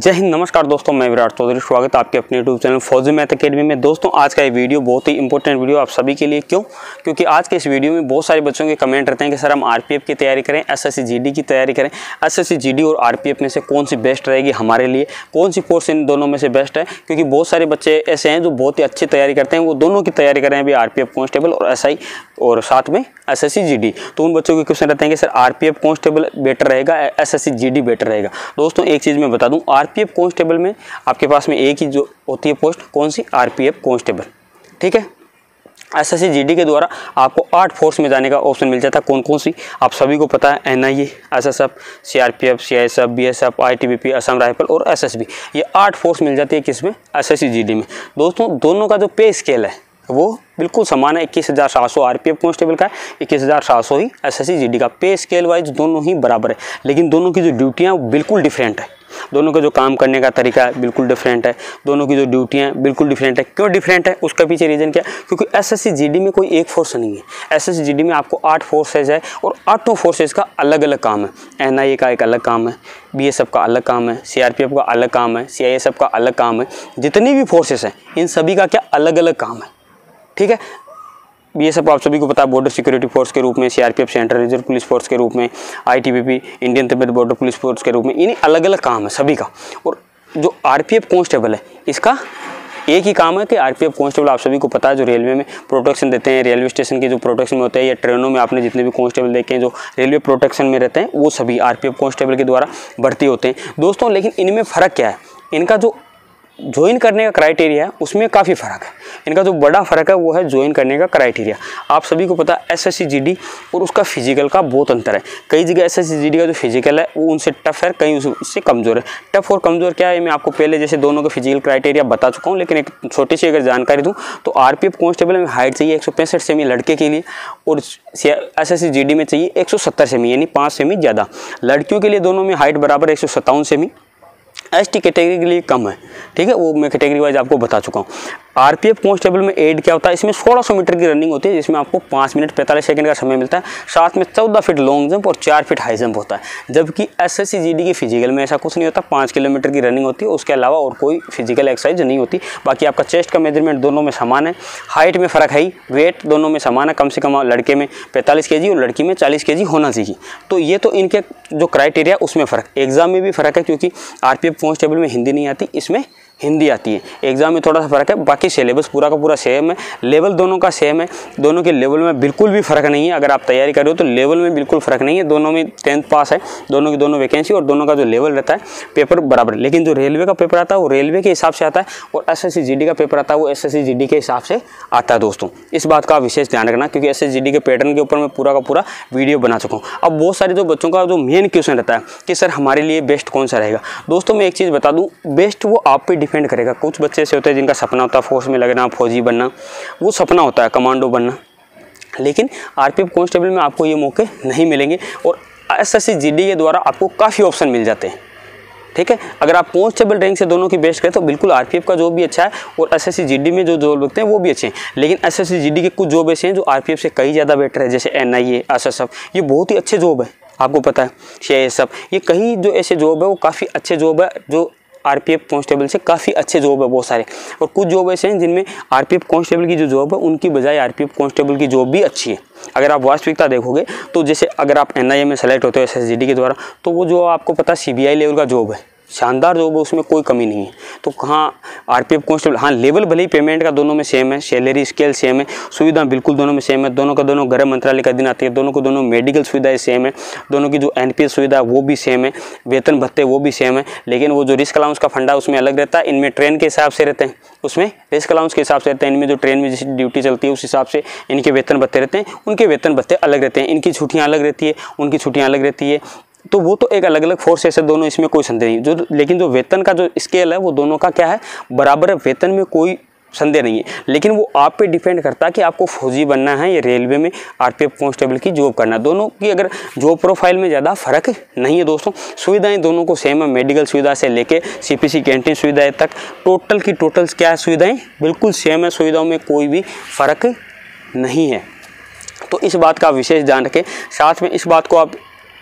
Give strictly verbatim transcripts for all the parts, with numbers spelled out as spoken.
जय हिंद, नमस्कार दोस्तों, मैं विराट चौधरी। स्वागत है आपके अपने YouTube channel Fauji math academy में। दोस्तों आज का ये वीडियो बहुत ही इंपॉर्टेंट वीडियो आप सभी के लिए। क्यों? क्योंकि आज के इस वीडियो में बहुत सारे बच्चों के कमेंट रहते हैं कि सर हम आरपीएफ की तैयारी करें, एसएससी जीडी की तैयारी करें, एसएससी जीडी और आरपीएफ में से कौन सी बेस्ट रहेगी हमारे लिए, कौन सी फोर्स इन दोनों में से बेस्ट है। क्योंकि बहुत सारे बच्चे ऐसे हैं जो बहुत ही अच्छी तैयारी करते हैं, वो दोनों की तैयारी कर रहे हैं अभी, आरपीएफ कांस्टेबल और एसआई और साथ में एसएससी जीडी। तो उन बच्चों के क्वेश्चन रहते हैं कि सर आरपीएफ कांस्टेबल बेटर रहेगा, एसएससी जीडी बेटर रहेगा। दोस्तों एक चीज़ मैं बता दूं, आरपीएफ कांस्टेबल में आपके पास में एक ही जो होती है पोस्ट, कौन सी? आरपीएफ कांस्टेबल, ठीक है। एसएससी जीडी के द्वारा आपको आठ फोर्स में जाने का ऑप्शन मिल जाता है। कौन कौन सी आप सभी को पता है? NIA, SSF, CRPF, CISF, BSF, ITBP, Assam rifle और एसएसबी। ये आठ फोर्स मिल जाती है किसमें? एसएससी जीडी में। दोस्तों दोनों का जो पे स्केल है वो बिल्कुल समान है। इक्कीस हज़ार सात सौ आरपीएफ कांस्टेबल का है, इक्कीस हज़ार सात सौ ही एसएससी जीडी का। पे स्केल वाइज दोनों ही बराबर है, लेकिन दोनों की जो ड्यूटियाँ बिल्कुल डिफरेंट है। दोनों का जो काम करने का तरीका है बिल्कुल डिफरेंट है। दोनों की जो ड्यूटियाँ बिल्कुल डिफरेंट है। क्यों डिफरेंट है? उसका पीछे रीजन क्या है? क्योंकि एसएससी जीडी में कोई एक फोर्स नहीं है। एसएससी जीडी में आपको आठ फोर्सेज है और आठों फोर्सेज का अलग अलग काम है। एनआईए का एक अलग काम है, बीएसएफ का अलग काम है, सीआरपीएफ का अलग काम है, सीआईएसएफ का अलग काम है। जितनी भी फोर्सेस हैं इन सभी का क्या अलग अलग काम है, ठीक है। बीएसएफ आप सभी को पता है बॉर्डर सिक्योरिटी फोर्स के रूप में, CRPF central reserve police force के रूप में, ITBP Indian Tibet border police force के रूप में। इन्हीं अलग अलग काम है सभी का। और जो आरपीएफ कांस्टेबल है इसका एक ही काम है कि आरपीएफ कांस्टेबल आप सभी को पता है जो रेलवे में प्रोटेक्शन देते हैं, रेलवे स्टेशन की जो प्रोटेक्शन में होते हैं या ट्रेनों में आपने जितने भी कांस्टेबल देखे हैं जो रेलवे प्रोटेक्शन में रहते हैं, वो सभी आरपीएफ कांस्टेबल के द्वारा भर्ती होते हैं दोस्तों। लेकिन इनमें फ़र्क क्या है? इनका जो ज्वाइन करने का क्राइटेरिया है उसमें काफ़ी फ़र्क है। इनका जो बड़ा फ़र्क है वो है ज्वाइन करने का क्राइटेरिया। आप सभी को पता है एसएससी जीडी और उसका फिजिकल का बहुत अंतर है। कई जगह एसएससी जीडी का जो फिजिकल है वो उनसे टफ है, कहीं उससे कमज़ोर है। टफ और कमज़ोर क्या है मैं आपको पहले जैसे दोनों का फिजिकल क्राइटेरिया बता चुका हूँ, लेकिन एक छोटी सी अगर जानकारी दूँ तो आरपीएफ कांस्टेबल में हाइट चाहिए एक सौ पैंसठ सेमी लड़के के लिए और एसएससी जीडी में चाहिए एक सौ सत्तर सेमी, यानी पाँच सेमी ज़्यादा। लड़कियों के लिए दोनों में हाइट बराबर एक सौ सत्तावन सेमी। एसटी कैटेगरी के लिए कम है, ठीक है, वो मैं कैटेगरी वाइज आपको बता चुका हूँ। आरपीएफ कांस्टेबल में एड क्या होता है? इसमें सोलह सौ मीटर की रनिंग होती है जिसमें आपको पाँच मिनट पैंतालीस सेकंड का समय मिलता है। साथ में चौदह फीट लॉन्ग जंप और चार फीट हाई जंप होता है। जबकि एसएससी जीडी के फिजिकल में ऐसा कुछ नहीं होता। पाँच किलोमीटर की रनिंग होती है, उसके अलावा और कोई फिजिकल एक्सरसाइज नहीं होती। बाकी आपका चेस्ट का मेजरमेंट दोनों में समान है। हाइट में फ़र्क है ही, वेट दोनों में समान है। कम से कम लड़के में पैंतालीस के जी और लड़की में चालीस के जी होना चाहिए। तो ये तो इनके जो क्राइटेरिया उसमें फ़र्क। एग्जाम में भी फ़र्क है क्योंकि आरपीएफ कांस्टेबल में हिंदी नहीं आती, इसमें हिंदी आती है। एग्जाम में थोड़ा सा फ़र्क है, बाकी सिलेबस पूरा का पूरा सेम है। लेवल दोनों का सेम है। दोनों के लेवल में बिल्कुल भी फ़र्क नहीं है। अगर आप तैयारी कर रहे हो तो लेवल में बिल्कुल फ़र्क नहीं है। दोनों में टेंथ पास है, दोनों की दोनों वैकेंसी और दोनों का जो लेवल रहता है पेपर बराबर। लेकिन जो रेलवे का पेपर आता है वो रेलवे के हिसाब से आता है और एसएससी जीडी का पेपर आता है वो एसएससी जीडी के हिसाब से आता है। दोस्तों इस बात का विशेष ध्यान रखना क्योंकि एसएससी जीडी के पैटर्न के ऊपर मैं पूरा का पूरा वीडियो बना चुका हूँ। अब बहुत सारे जो बच्चों का जो मेन क्वेश्चन रहता है कि सर हमारे लिए बेस्ट कौन सा रहेगा। दोस्तों मैं एक चीज़ बता दूँ, बेस्ट वो आप पे डिपेंड करेगा। कुछ बच्चे ऐसे होते हैं जिनका सपना होता है फोर्स में लगना, फौजी बनना, वो सपना होता है कमांडो बनना। लेकिन आरपीएफ कांस्टेबल में आपको ये मौके नहीं मिलेंगे और एसएससी जीडी के द्वारा आपको काफ़ी ऑप्शन मिल जाते हैं, ठीक है। अगर आप कांस्टेबल रैंक से दोनों की बेस्ट करें तो बिल्कुल आरपीएफ का जॉब भी अच्छा है और एसएससी जीडी में जो जॉब लगते हैं वो भी अच्छे हैं। लेकिन एसएससी जीडी के कुछ जॉब ऐसे हैं जो आरपीएफ से कई ज़्यादा बेटर है, जैसे एनआईए, एसएसएफ, ये बहुत ही अच्छे जॉब है, आपको पता है। सीआईएसएफ, ये कई जो ऐसे जॉब है वो काफ़ी अच्छे जॉब है जो आरपीएफ कांस्टेबल से काफ़ी अच्छे जॉब है बहुत सारे। और कुछ जॉब ऐसे हैं जिनमें आरपीएफ कांस्टेबल की जो जॉब है उनकी बजाय आरपीएफ कांस्टेबल की जॉब भी अच्छी है। अगर आप वास्तविकता देखोगे तो जैसे अगर आप एनआईए में सेलेक्ट होते हो एसएससी जीडी के द्वारा तो वो जो आपको पता है सीबीआई लेवल का जॉब है, शानदार जॉब है, उसमें कोई कमी नहीं है। तो कहाँ आरपीएफ कांस्टेबल, हाँ लेवल भले ही पेमेंट का दोनों में सेम है, सैलरी स्केल सेम है, सुविधा बिल्कुल दोनों में सेम है। दोनों का दोनों गृह मंत्रालय का दिन आती है, दोनों को दोनों मेडिकल सुविधाएं सेम है, दोनों की जो एनपीएस सुविधा है वो भी सेम है, वेतन भत्ते वो भी सेम है। लेकिन वो जो रिस्क अलाउंस का फंडा उसमें अलग रहता है, इनमें ट्रेन के हिसाब से रहते हैं, उसमें रिस्क अलाउंस के हिसाब से रहते हैं। इनमें जो ट्रेन में जैसी ड्यूटी चलती है उस हिसाब से इनके वेतन भत्ते रहते हैं, उनके वेतन भत्ते अलग रहते हैं। इनकी छुट्टियाँ अलग रहती है, उनकी छुट्टियाँ अलग रहती है। तो वो तो एक अलग अलग फोर्स है दोनों, इसमें कोई संदेह नहीं। जो लेकिन जो वेतन का जो स्केल है वो दोनों का क्या है, बराबर है। वेतन में कोई संदेह नहीं है। लेकिन वो आप पे डिपेंड करता है कि आपको फौजी बनना है या रेलवे में आरपीएफ कांस्टेबल की जॉब करना है। दोनों की अगर जॉब प्रोफाइल में ज़्यादा फर्क नहीं है दोस्तों। सुविधाएं दोनों को सेम है, मेडिकल सुविधा से लेके सीपीसी कैंटीन सुविधाएं तक टोटल की टोटल क्या है, सुविधाएं बिल्कुल सेम है। सुविधाओं में कोई भी फर्क नहीं है। तो इस बात का विशेष ध्यान रखें। साथ में इस बात को आप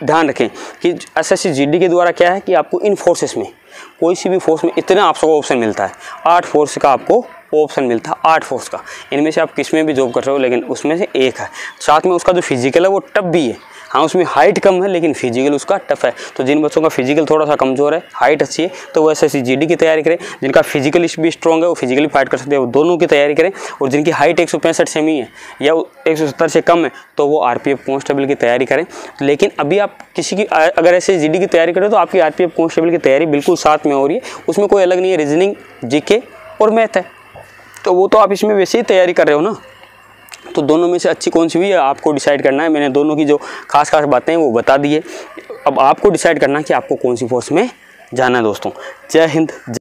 ध्यान रखें कि एसएससी जीडी के द्वारा क्या है कि आपको इन फोर्सेस में कोई सी भी फोर्स में इतना आपको ऑप्शन मिलता है, आठ फोर्स का आपको ऑप्शन मिलता है, आठ फोर्स का। इनमें से आप किस में भी जॉब कर रहे हो, लेकिन उसमें से एक है। साथ में उसका जो फिजिकल है वो टफ भी है। हाँ, उसमें हाइट कम है लेकिन फिजिकल उसका टफ है। तो जिन बच्चों का फिजिकल थोड़ा सा कमज़ोर है, हाइट अच्छी है, तो वो एसएससी जीडी की तैयारी करें। जिनका फिजिकल भी स्ट्रॉन्ग है, वो फिजिकली फाइट कर सकते हैं, वो दोनों की तैयारी करें। और जिनकी हाइट एक सौ पैंसठ सेमी है या एक सौ सत्तर से कम है, तो वो आरपीएफ कांस्टेबल की तैयारी करें। लेकिन अभी आप किसी की अगर एसएससी जीडी की तैयारी करें तो आपकी आरपीएफ कांस्टेबल की तैयारी बिल्कुल साथ में हो रही है, उसमें कोई अलग नहीं है। रीजनिंग, जीके और मैथ है, तो वो तो आप इसमें वैसे ही तैयारी कर रहे हो ना। तो दोनों में से अच्छी कौन सी हुई है आपको डिसाइड करना है। मैंने दोनों की जो खास खास बातें हैं वो बता दी है। अब आपको डिसाइड करना है कि आपको कौन सी फोर्स में जाना है दोस्तों। जय हिंद।